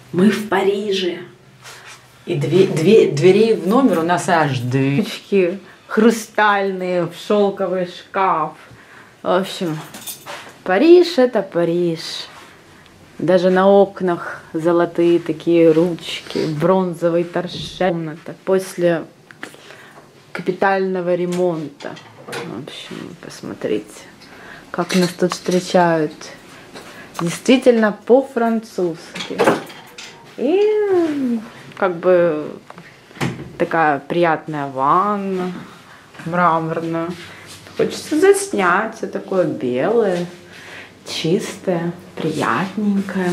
Мы в Париже. И дверей в номер у нас аж две. Хрустальные, в шелковый шкаф. В общем, Париж это Париж. Даже на окнах золотые такие ручки, бронзовый торшер. После капитального ремонта. В общем, посмотрите, как нас тут встречают. Действительно по-французски. И как бы такая приятная ванна, мраморная. Хочется заснять, все такое белое, чистое, приятненькое.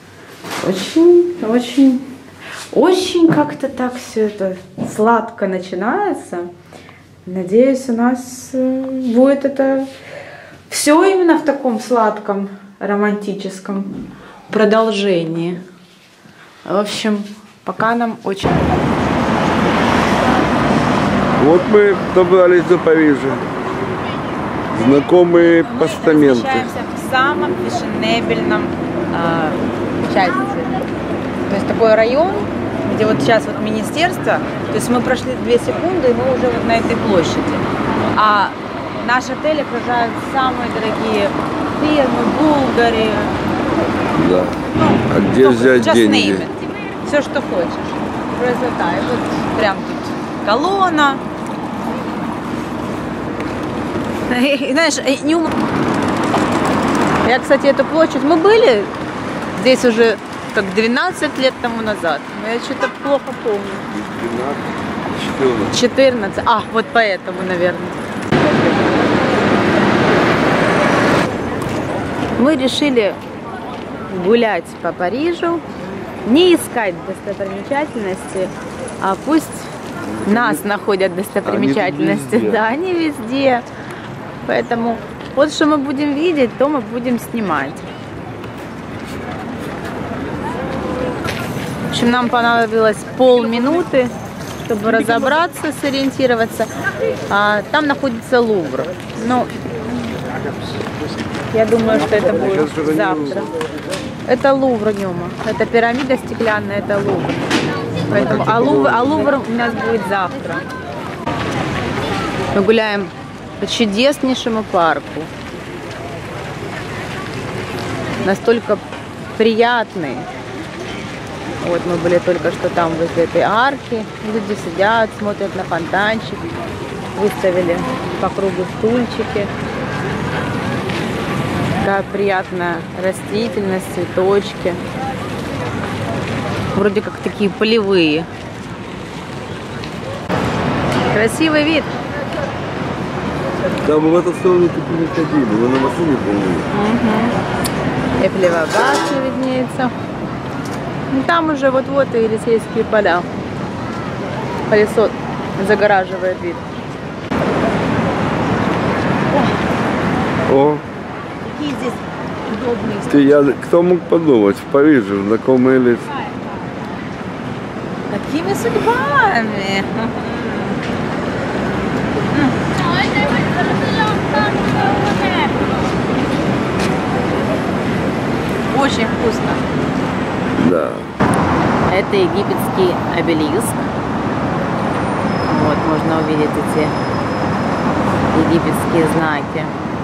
Очень как-то так все это сладко начинается. Надеюсь, у нас будет это все именно в таком сладком, романтическом продолжении. В общем, пока нам очень... Вот мы добрались до Парижа. Знакомые постаменты. Мы встречаемся в самом фешенебельном части. То есть такой район, где вот сейчас вот министерство. То есть мы прошли 2 секунды, и мы уже вот на этой площади. А наш отель окружают самые дорогие фирмы, Булгари. Да. А где взять деньги? Все, что хочешь. Красота. И вот прям тут колонна. И, знаешь, я, кстати, эту площадь, мы были здесь уже как 12 лет тому назад. Я что-то плохо помню. 12, 14. А, вот поэтому, наверное. Мы решили гулять по Парижу, не искать достопримечательности, а пусть нас находят достопримечательности. Они да, они везде. Поэтому вот что мы будем видеть, то мы будем снимать. В общем, нам понадобилось полминуты, чтобы разобраться, сориентироваться. Там находится Лувр. Ну, я думаю, что это будет завтра. Это Лувр, Нюма. Это пирамида стеклянная, это Лувр. Поэтому, а Лувр у нас будет завтра. Мы гуляем по чудеснейшему парку. Настолько приятный. Вот мы были только что там возле этой арки. Люди сидят, смотрят на фонтанчик. Выставили по кругу стульчики. Такая приятная растительность, цветочки. Вроде как такие полевые. Красивый вид. Да, мы в эту сторону тут не ходили, мы на машине помнили. Эйфелева башня виднеется. Ну, там уже вот-вот и Елисейские поля. Колесо загораживает вид. О! Какие здесь удобные. Кто мог подумать, в Париже знакомые лица. Какими судьбами? Очень вкусно. Да. Это египетский обелиск. Вот, можно увидеть эти египетские знаки.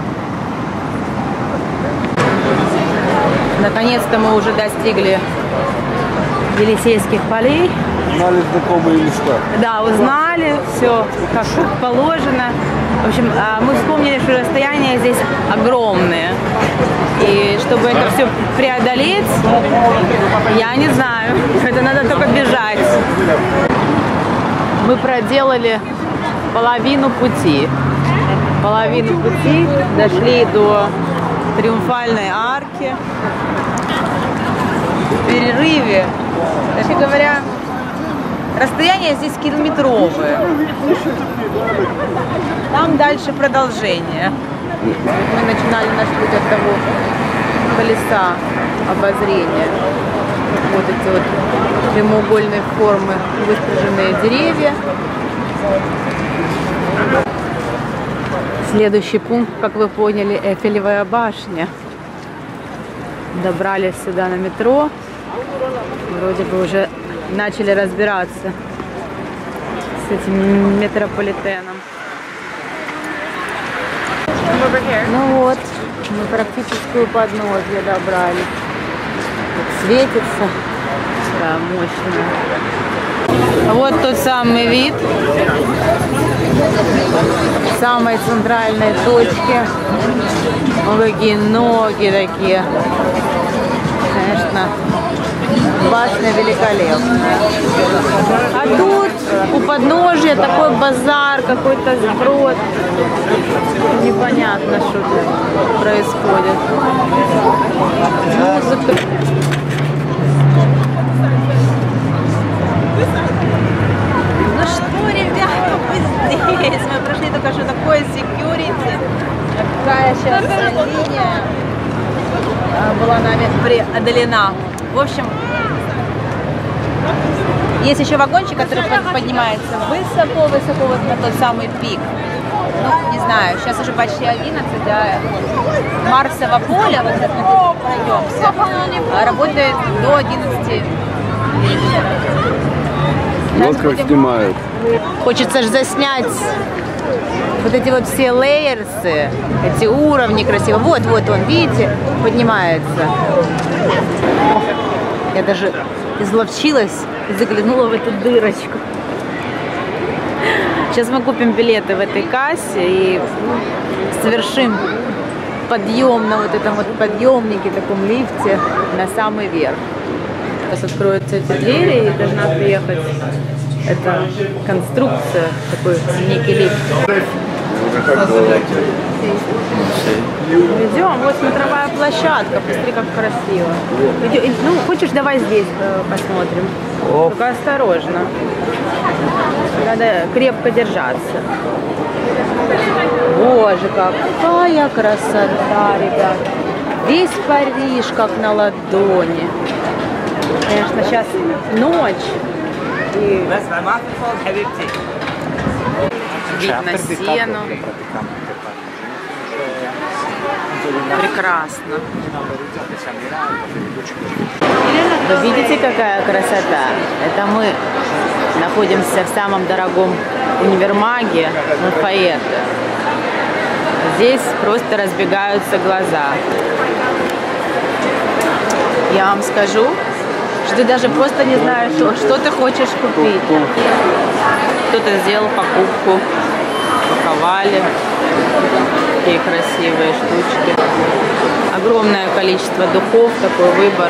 Наконец-то мы уже достигли Елисейских полей. Узнали знакомые места. Да, узнали, все как положено. В общем, мы вспомнили, что расстояния здесь огромные. И чтобы это все преодолеть, я не знаю, это надо только бежать. Мы проделали половину пути. Половину пути дошли до Триумфальной арки. В перерыве, вообще говоря, расстояние здесь километровое. Там дальше продолжение. Мы начинали наш путь от того колеса обозрения. Вот эти вот прямоугольной формы выстриженные деревья. Следующий пункт, как вы поняли, Эйфелевая башня. Добрались сюда на метро. Вроде бы уже начали разбираться с этим метрополитеном. Ну вот, мы практически у подножья добрались. Тут светится. Да, мощно. Вот тот самый вид. В самой центральной точке. Вот какие ноги такие. Конечно, башня великолепная. А тут у подножья такой базар, какой-то сброд. Непонятно, что тут происходит. Музыка. Ну что, ребята, мы здесь. Мы прошли только что такое security. Какая сейчас линия была нами преодолена. В общем, есть еще вагончик, который поднимается высоко-высоко вот на тот самый пик. Ну, не знаю, сейчас уже почти 11, да. Марсово поле, вот сейчас мы пройдемся, работает до 11 вечера. Вот как снимают. Хочется же заснять вот эти вот все лейерсы, эти уровни красиво. Вот он, видите, поднимается. Я даже изловчилась и заглянула в эту дырочку. Сейчас мы купим билеты в этой кассе и совершим подъем на вот этом вот подъемнике, таком лифте на самый верх. Сейчас откроются эти двери и должна приехать эта конструкция, такой некий лифт. Идем, вот смотровая площадка, посмотри, как красиво. Ну, хочешь, давай здесь посмотрим. Только осторожно. Надо крепко держаться. Боже, какая красота, ребят. Весь Париж как на ладони. Конечно, сейчас ночь. И вид на стену. Прекрасно. Вы видите, какая красота? Это мы находимся в самом дорогом универмаге Лафайетте. Здесь просто разбегаются глаза. Я вам скажу, что ты даже просто не знаешь, что ты хочешь купить. Кто-то сделал покупку, упаковали. Такие красивые штучки. Огромное количество духов, такой выбор.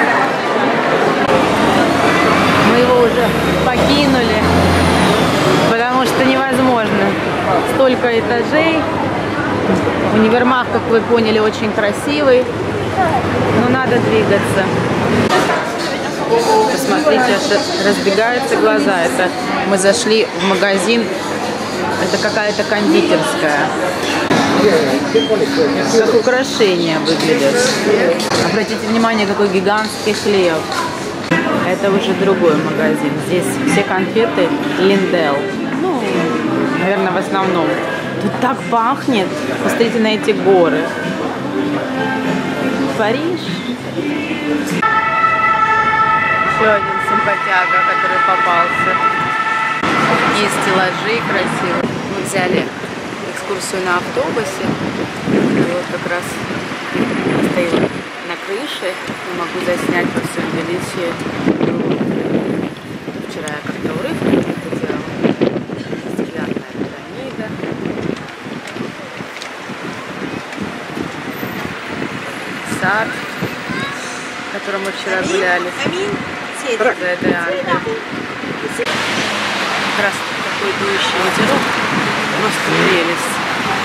Мы его уже покинули, потому что невозможно. Столько этажей. Универмаг, как вы поняли, очень красивый, но надо двигаться. Посмотрите, разбегаются глаза. Это мы зашли в магазин. Это какая-то кондитерская. Как украшение выглядит. Обратите внимание, какой гигантский хлеб. Это уже другой магазин. Здесь все конфеты Линдел. Ну, наверное, в основном. Тут так пахнет. Посмотрите на эти горы. Париж. Еще один симпатяга, который попался. Есть стеллажи красивые. Мы взяли экскурсию на автобусе. Вот как раз стою на крыше и могу заснять во всем величии. Вчера я как-то урывки это делала. Стеклянная пирамида. Сад, в котором мы вчера гуляли. За этой аркой. Как раз такой дующий ветерок. Просто прелесть.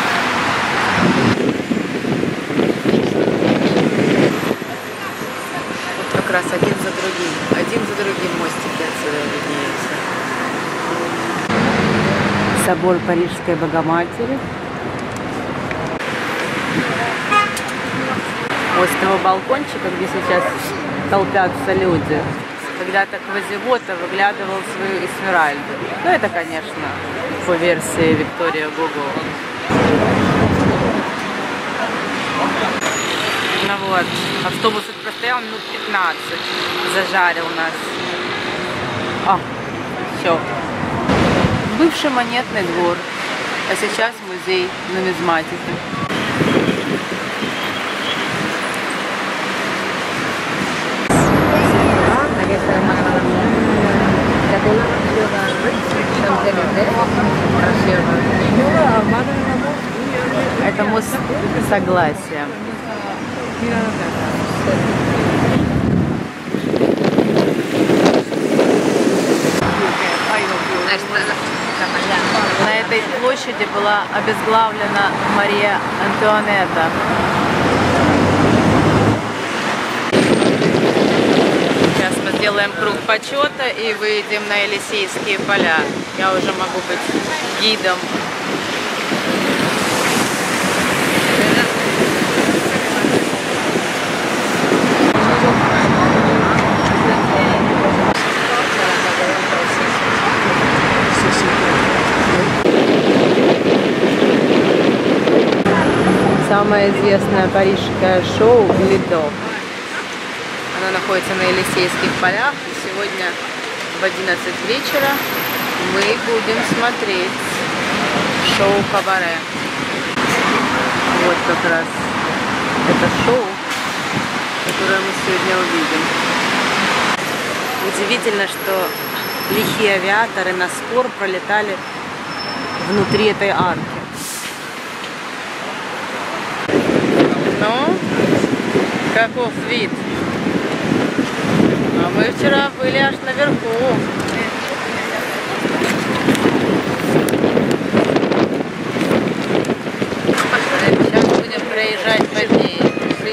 Вот как раз один за другим мостики отсюда виднеются. Собор Парижской Богоматери. Вот с того балкончика, где сейчас толпятся люди. Когда-то Квазивота выглядывал свою Эсмеральду. Ну, это, конечно, по версии Виктория Гуго. Ну вот, автобус простоял минут 15, зажарил нас. Все. Бывший монетный двор, а сейчас музей нумизматики. Это мост Согласия. На этой площади была обезглавлена Мария Антуанетта. Сейчас мы сделаем круг почета и выйдем на Елисейские поля. Я уже могу быть гидом. Самое известное парижское шоу «Лидо». Оно находится на Елисейских полях. И сегодня в 11 вечера мы будем смотреть шоу «Кабаре». Вот как раз это шоу, которое мы сегодня увидим. Удивительно, что лихие авиаторы на спор пролетали внутри этой арки. Ну, каков вид? А мы вчера были аж наверху. Сейчас будем проезжать под ней.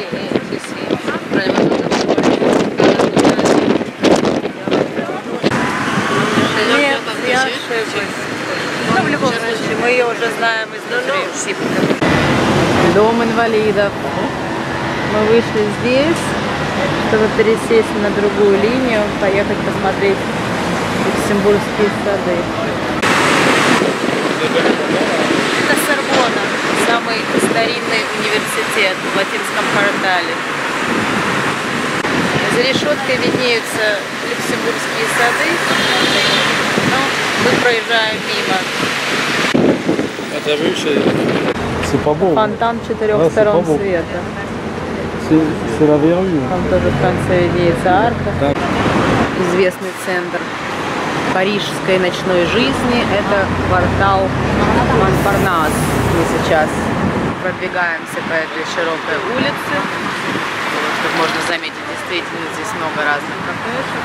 Нет, я ошиблась. Но в любом случае, мы ее уже знаем изнутри. Дом инвалидов. Мы вышли здесь, чтобы пересесть на другую линию, поехать посмотреть Люксембургские сады. Это Сорбонна, самый старинный университет в Латинском квартале. За решеткой виднеются Люксембургские сады, но мы проезжаем мимо. Это бывший фонтан четырех сторон света. Там тоже в конце виднеется арка. Известный центр парижской ночной жизни — это квартал Монпарнас. Мы сейчас продвигаемся по этой широкой улице. Вот, как можно заметить, действительно здесь много разных кафешек.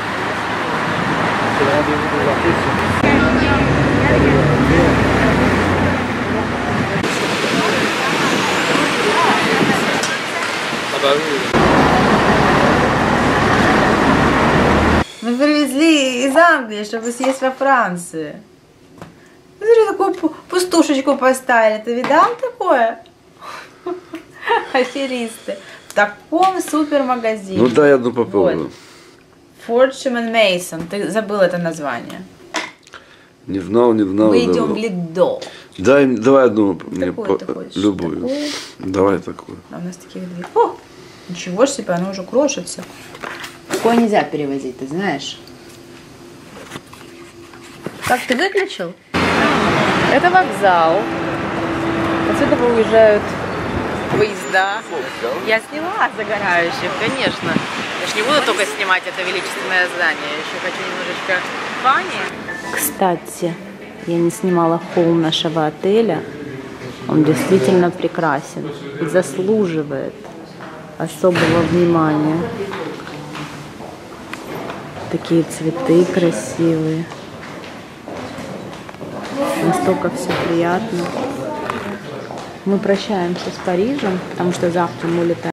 Мы привезли из Англии, чтобы съесть во Франции. Смотри, такую пустушечку поставили. Ты видал такое? Аферисты. В таком супермагазине. Ну да, я одну попробую. Вот. Fortune & Mason. Ты забыл это название. Не знал. Мы идем в Лидо. Давай одну мне любую. Такую? Давай такую. А у нас таких две. О, ничего себе, оно уже крошится. Такое нельзя перевозить, ты знаешь. Как, ты выключил? Это вокзал. Отсюда уезжают поезда. Я сняла загорающих, конечно. Я ж не буду только снимать это величественное здание. Я еще хочу немножечко фани. Кстати, я не снимала холл нашего отеля. Он действительно прекрасен и заслуживает особого внимания. Такие цветы красивые. Настолько все приятно. Мы прощаемся с Парижем, потому что завтра мы улетаем.